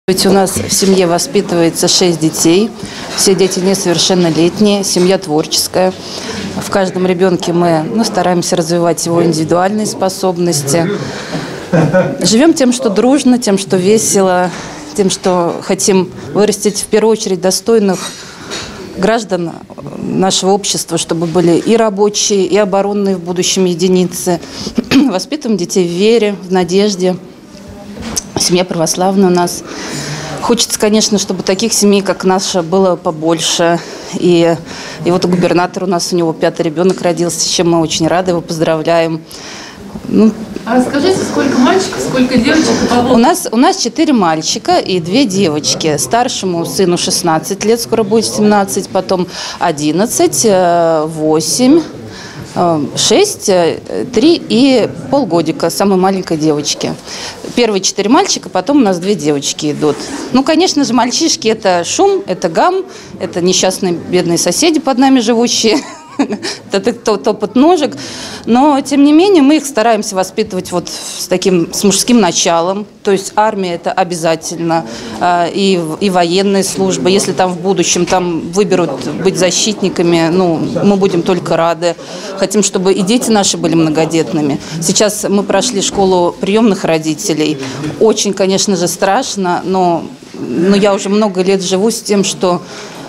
Ведь у нас в семье воспитывается 6 детей, все дети несовершеннолетние, семья творческая. В каждом ребенке мы стараемся развивать его индивидуальные способности. Живем тем, что дружно, тем, что весело, тем, что хотим вырастить в первую очередь достойных граждан нашего общества, чтобы были и рабочие, и оборонные в будущем единицы. Воспитываем детей в вере, в надежде. Семья православная у нас. Хочется, конечно, чтобы таких семей, как наша, было побольше. И вот губернатор у нас, у него 5-й ребенок родился, с чем мы очень рады, его поздравляем. А расскажите, сколько мальчиков, сколько девочек? У нас 4 мальчика и 2 девочки. Старшему сыну 16 лет, скоро будет 17, потом 11, 8, 6, 3 и полгодика самой маленькой девочки. Первые 4 мальчика, потом у нас 2 девочки идут. Конечно же, мальчишки – это шум, это гам, это несчастные бедные соседи под нами живущие. Это топот ножек. Но, тем не менее, мы их стараемся воспитывать с мужским началом. То есть армия – это обязательно. И военная служба. Если там в будущем выберут быть защитниками, мы будем только рады. Хотим, чтобы и дети наши были многодетными. Сейчас мы прошли школу приемных родителей. Очень, конечно же, страшно, но я уже много лет живу с тем, что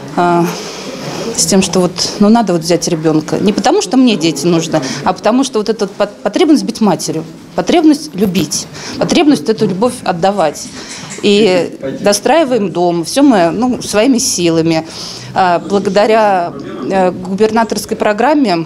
надо взять ребенка. Не потому, что мне дети нужны, а потому, что эта потребность быть матерью, потребность любить, потребность эту любовь отдавать. И достраиваем дом, все мы своими силами. Благодаря губернаторской программе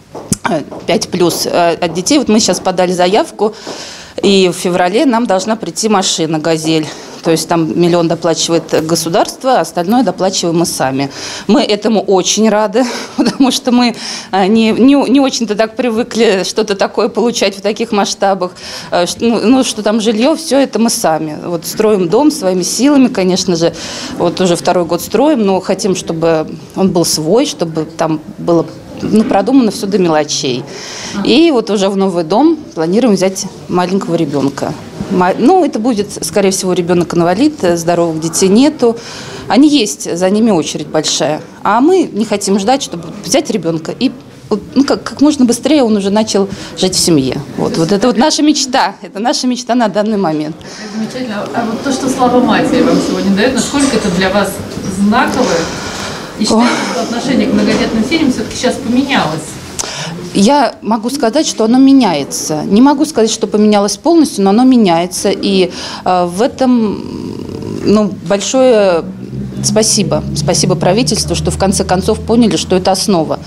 5+, от детей, мы сейчас подали заявку, и в феврале нам должна прийти машина «Газель». То есть там 1 миллион доплачивает государство, а остальное доплачиваем мы сами. Мы этому очень рады, потому что мы не очень-то так привыкли что-то такое получать в таких масштабах. Что там жилье, все это мы сами. Строим дом своими силами, конечно же. Уже 2-й год строим, но хотим, чтобы он был свой, чтобы там было продумано все до мелочей. И уже в новый дом планируем взять маленького ребенка. Это будет, скорее всего, ребенок-инвалид, здоровых детей нету. Они есть, за ними очередь большая. А мы не хотим ждать, чтобы взять ребенка и как можно быстрее он уже начал жить в семье. Это наша мечта. Это наша мечта на данный момент. Замечательно. А то, что слава матери вам сегодня дает, насколько это для вас знаковое? И считаете, что отношение к многодетным семьям все-таки сейчас поменялось? Я могу сказать, что оно меняется. Не могу сказать, что поменялось полностью, но оно меняется. И в этом большое спасибо. Спасибо правительству, что в конце концов поняли, что это основа.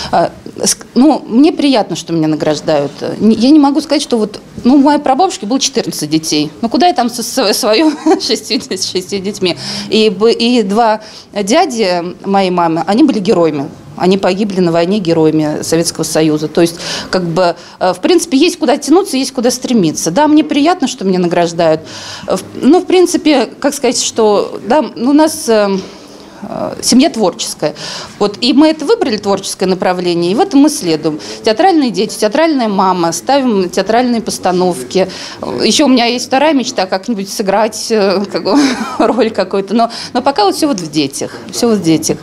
Мне приятно, что меня награждают. Я не могу сказать, что у моей прабабушки было 14 детей. Куда я там со свою 6 детьми? И 2 дяди моей мамы, они были героями. Они погибли на войне героями Советского Союза. То есть, в принципе, есть куда тянуться, есть куда стремиться. Да, мне приятно, что меня награждают. В принципе, что у нас семья творческая. И мы это выбрали, творческое направление, и в этом мы следуем. Театральные дети, театральная мама, ставим театральные постановки. Еще у меня есть 2-я мечта, как-нибудь сыграть роль какую-то. Но пока все в детях. Все в детях.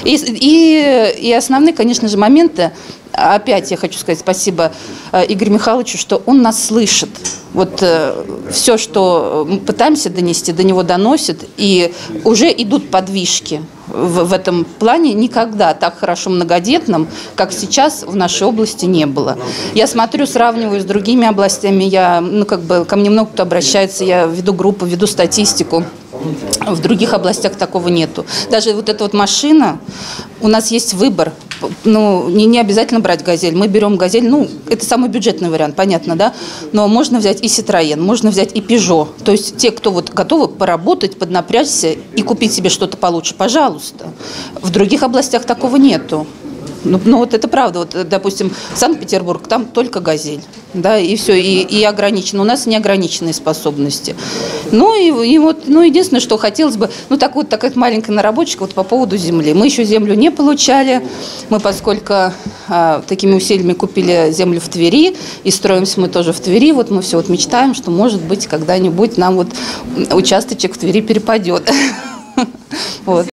И основные, конечно же, моменты. Опять я хочу сказать спасибо Игорю Михайловичу, что он нас слышит. Все, что мы пытаемся донести, до него доносит, и уже идут подвижки. В этом плане никогда так хорошо многодетным, как сейчас, в нашей области не было. Я смотрю, сравниваю с другими областями, ко мне много кто обращается, я веду группу, веду статистику. В других областях такого нету. Даже эта машина, у нас есть выбор. Не обязательно брать «Газель». Мы берем «Газель», это самый бюджетный вариант, понятно, да? Но можно взять и «Ситроен», можно взять и «Пежо». То есть те, кто готовы поработать, поднапрячься и купить себе что-то получше, пожалуйста. В других областях такого нету. Ну вот это правда. Вот, допустим, Санкт-Петербург, там только «Газель». Да, и все, и ограничено. У нас неограниченные способности. Ну, и вот, ну, единственное, что хотелось бы, ну, такая маленькая наработочка вот по поводу земли. Мы еще землю не получали. Мы, поскольку такими усилиями купили землю в Твери, и строимся мы тоже в Твери, вот мы все вот мечтаем, что, может быть, когда-нибудь нам вот участочек в Твери перепадет. Вот.